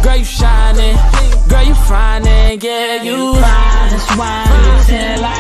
Girl, you shining, girl, you fine, yeah, you fine as wine. You tell